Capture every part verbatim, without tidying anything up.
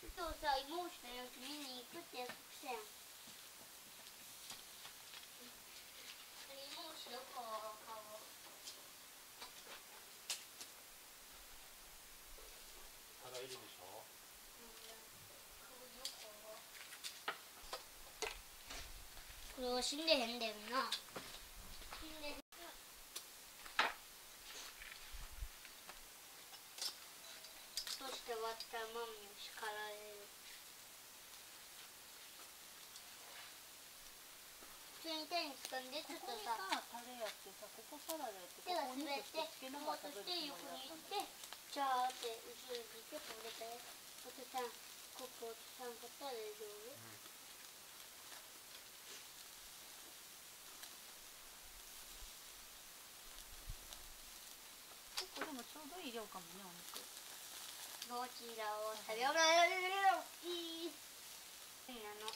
今日さ、妹の様子見に行くって約束したやん。妹どこ顔。 歯がいるでしょ。 これは死んでへんだよな。死んでへん。そして割ったマミを叱られる。普通に手に掴んでちょっとさ、 ここにさタレやってさ、ここサラダやって、 手がここに滑ってつけながら食べるつ横もりだに行ったんだ。 ってジャーって後ろに引いてこれでお父さんここ落とさんかったら大丈夫？ 結構でもちょうどいい量かもね、お肉。 どちらを食べようかいいなの。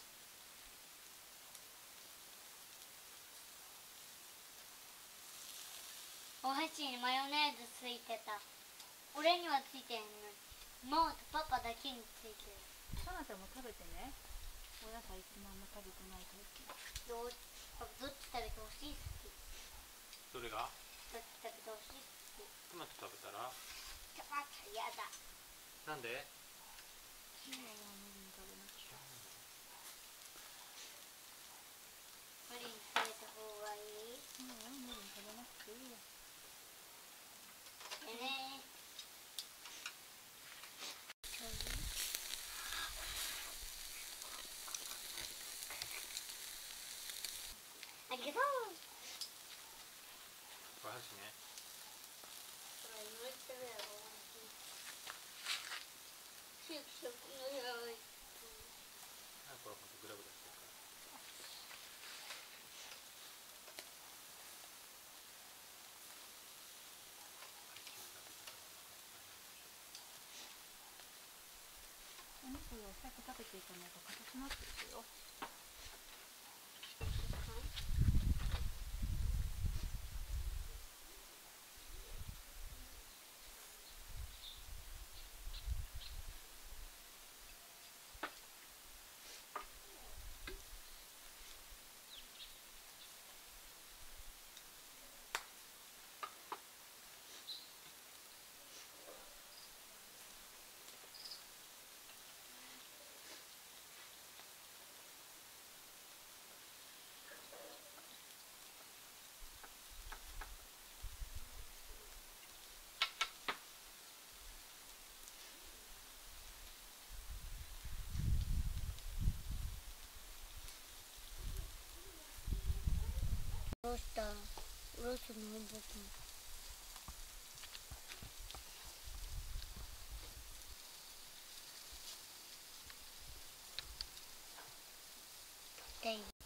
お箸にマヨネーズついてた。俺にはついてへんのにママとパパだけについてる。 さなちゃんも食べてね。お野菜いつもあんま食べてないタイプ。 どっどっち食べてほしい？好き。 どれが？ どっち食べてほしい？好き。 トマト食べたら？ トマトやだ。 なんで？ 今は無理に食べなくちゃ。 無理に食べた方がいい？ 今は無理に食べなくていいよ。 でね。ありがとう。 お箸ね。 これ塗ってるやろ。シュクシュクのよい。 あ、これほんとグラグラしてるから。 お肉を早く食べていかないと硬くなっていくよ。 どうした？ロスの僕も。痛い。